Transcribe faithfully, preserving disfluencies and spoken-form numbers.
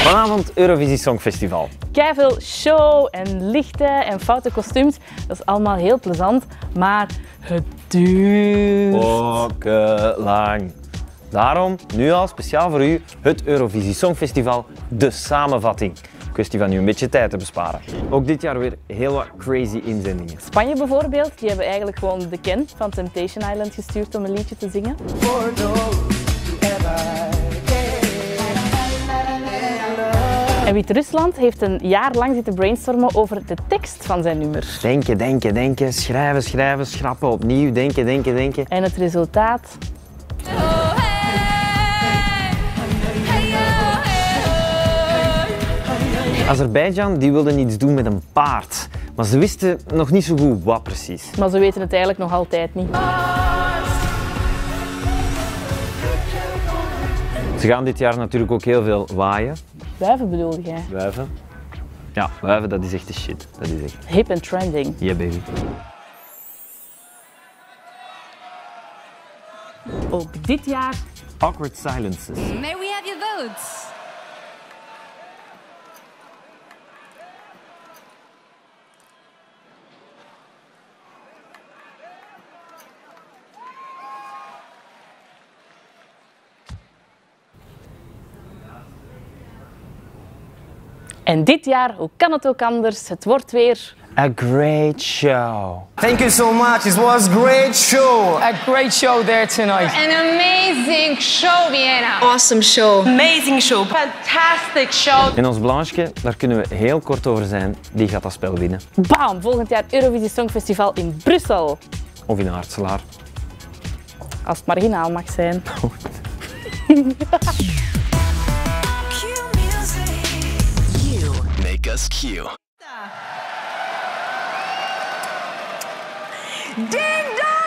Vanavond Eurovisie Songfestival. Keiveel show en lichten en foute kostuums. Dat is allemaal heel plezant, maar het duurt. Ook lang. Daarom, nu al speciaal voor u, het Eurovisie Songfestival, de samenvatting. Kwestie van u een beetje tijd te besparen. Ook dit jaar weer heel wat crazy inzendingen. Spanje bijvoorbeeld, die hebben eigenlijk gewoon de Ken van Temptation Island gestuurd om een liedje te zingen. En Wit-Rusland heeft een jaar lang zitten brainstormen over de tekst van zijn nummer. Denken, denken, denken, schrijven, schrijven, schrappen, opnieuw, denken, denken, denken. En het resultaat? Azerbeidzjan die wilde iets doen met een paard, maar ze wisten nog niet zo goed wat precies. Maar ze weten het eigenlijk nog altijd niet. Ze gaan dit jaar natuurlijk ook heel veel waaien. Wuiven bedoelde jij? Wuiven? Ja, wuiven, dat is echt de shit. Dat is echt... Hip en trending. Yeah, baby. Ook dit jaar Awkward silences. May we have your votes? En dit jaar, hoe kan het ook anders? Het wordt weer A great show. Thank you so much. It was a great show. A great show there tonight. An amazing show, Vienna. Awesome show. Amazing show. Fantastic show. En ons Blanche, daar kunnen we heel kort over zijn, die gaat dat spel winnen. bam! Volgend jaar Eurovisie Songfestival in Brussel. Of in Hartselaar. Als het marginaal mag zijn. Make us cue. Ding dong!